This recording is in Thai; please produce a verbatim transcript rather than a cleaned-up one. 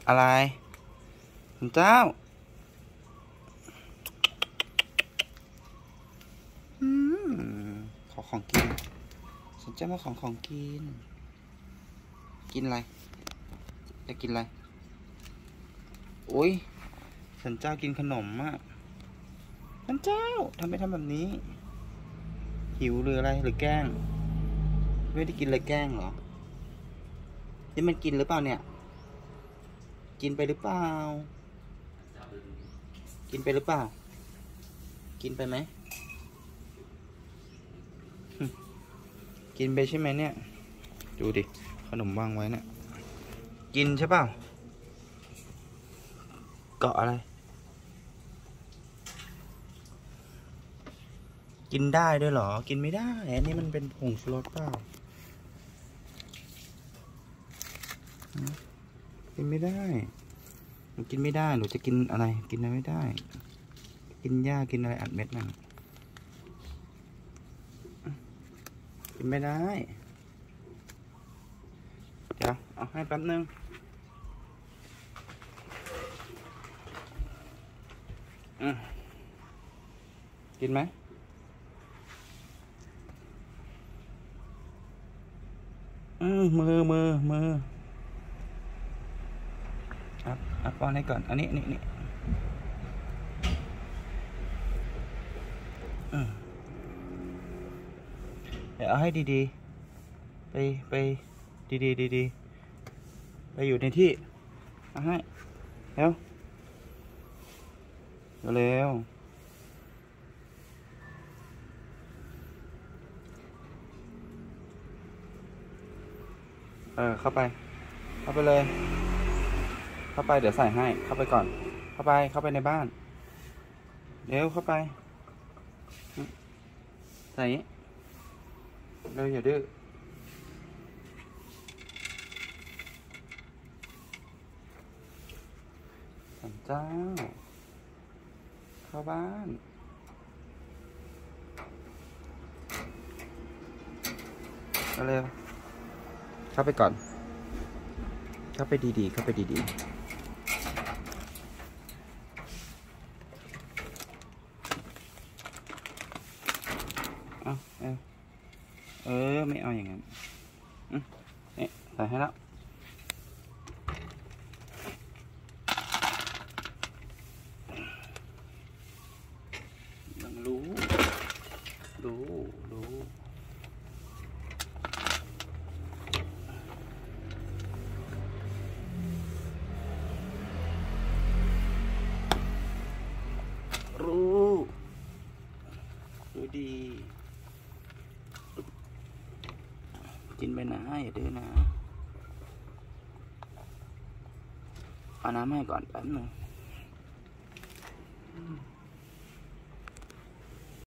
อะไรสันเจ้าอืมขอของกินสันเจ้ามาของของกินกินอะไรจะกินอะไรโอ้ยสันเจ้ากินขนมอ่ะสันเจ้าทำไมทำแบบนี้หิวหรืออะไรหรือแกล้งไม่ได้กินเลยแกล้งเหรอนี่มันกินหรือเปล่าเนี่ยกินไปหรือเปล่ากินไปหรือเปล่ากินไปไหมกินไปใช่ไหมเนี่ยดูดิขนมวางไว้เนี่ยกินใช่เปล่าเกาะอะไรกินได้ด้วยเหรอกินไม่ได้อันนี้มันเป็นผงชูรสเปล่ากินไม่ได้หนูกินไม่ได้หนูจะกินอะไรกินอะไรไม่ได้กินหญ้ากินอะไรอัดเม็ดนั่นกินไม่ได้เดี๋ยวเอาให้แป๊บนึงอืมกินไหมอืมมือมือมืออัพอัพป้อนให้ก่อนอันนี้นี่นี่เดี๋ยวเอาให้ดีๆไปไปดีๆดีๆไปอยู่ในที่เอาให้เร็วเร็วเออเข้าไปเข้าไปเลยเข้าไปเดี๋ยวใส่ให้เข้าไปก่อนเข้าไปเข้าไปในบ้านเร็วเข้าไปใส่เร็วอย่าดื้อสันเจ้าเข้าบ้านเร็วเข้าไปก่อนเข้าไปดีๆเข้าไปดีๆเอาเออเออไม่เอาอย่างนั้นอืมนี่ใส่ให้แล้วรู้รู้รู้รู้รู้ดีกินไปนะอย่าดื้อนะเอาน้ำให้ก่อนแป๊บนึง